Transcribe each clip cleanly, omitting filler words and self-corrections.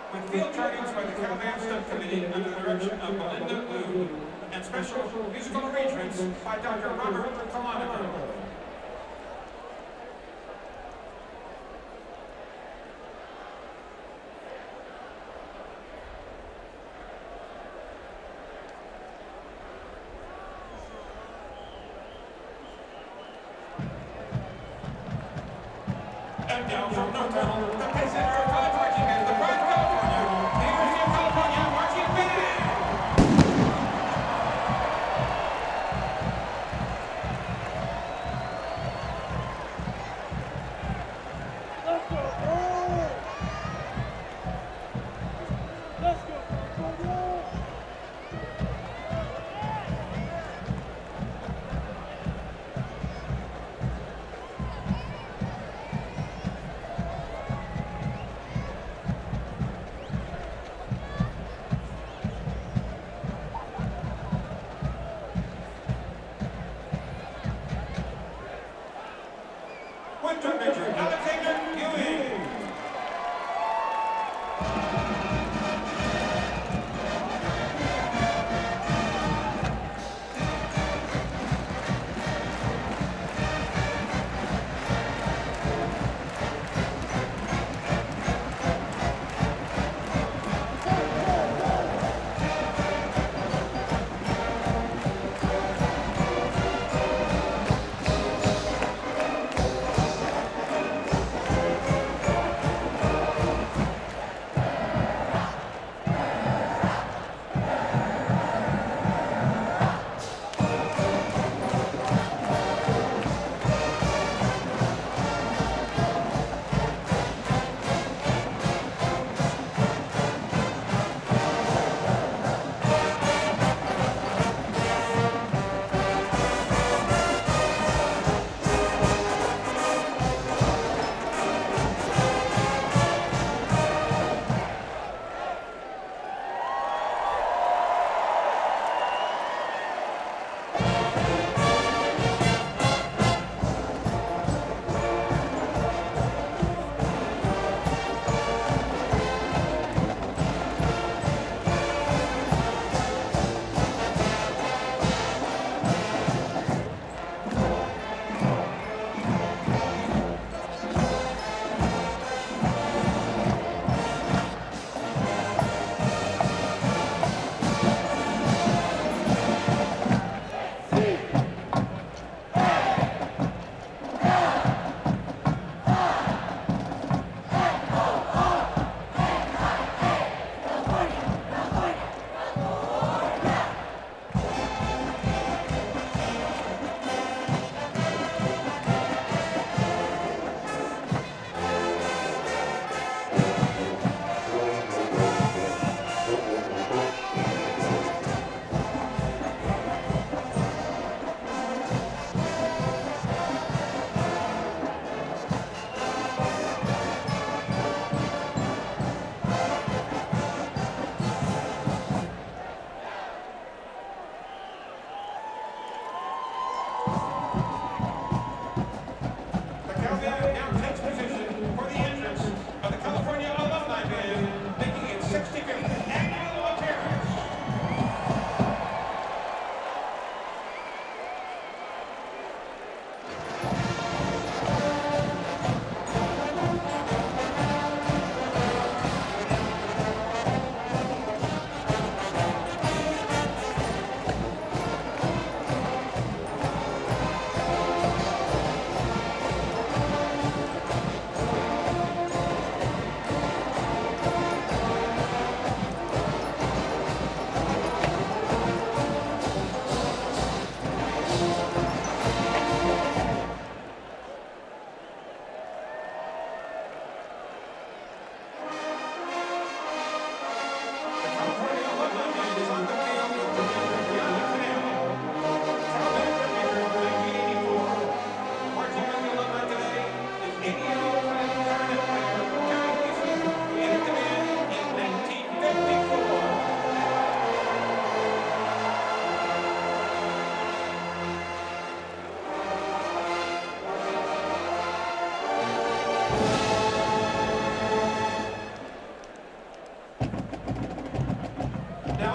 with field trainings by the Cal Band Subcommittee under the direction of Belinda Liu, and special musical arrangements by Dr. Robert Kalaniker. And now from NorCal, the president of college marching band, the Pride of California, the University of California Marching Band. Let's go, Let's go, California! With drum major Alexander Ewing.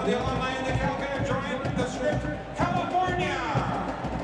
the alumni in the Cal Band join the script, California.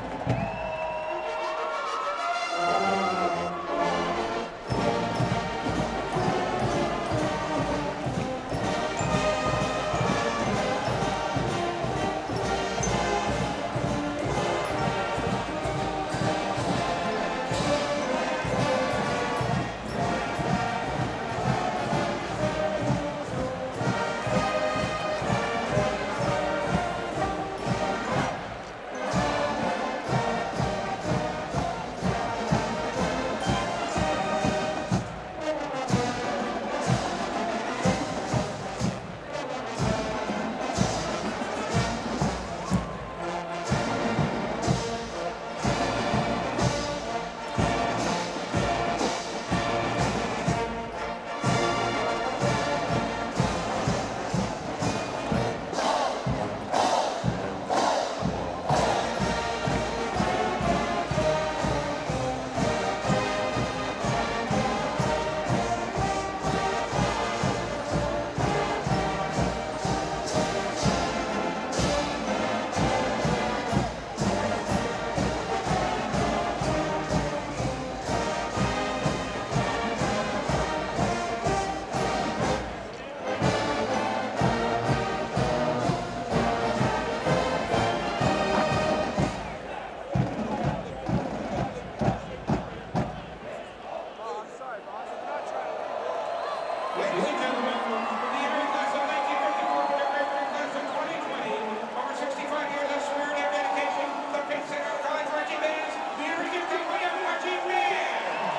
Ladies and gentlemen, from the area class of 1954 to the graduating class of 2020, over 65 years of swearing and dedication, the Pink Center College Marching Bands, the American Company of Marching Band.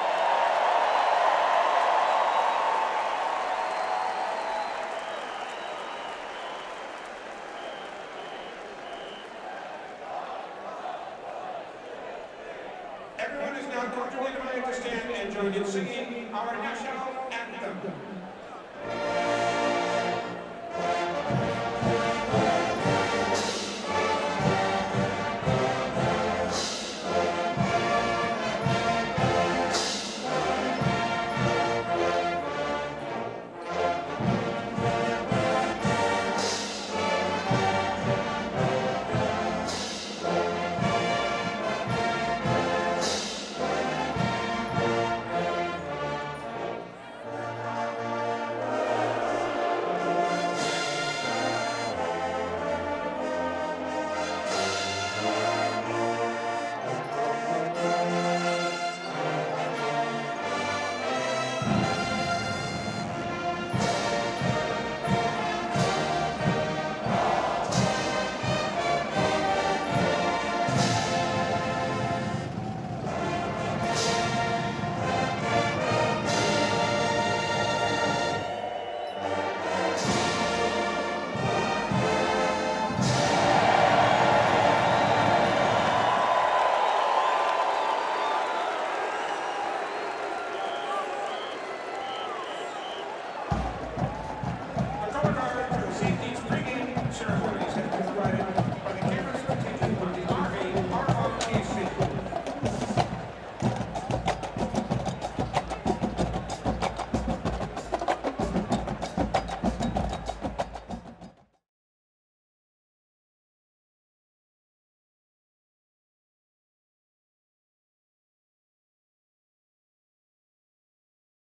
Everyone is now cordially invited to stand and join in singing our national anthem.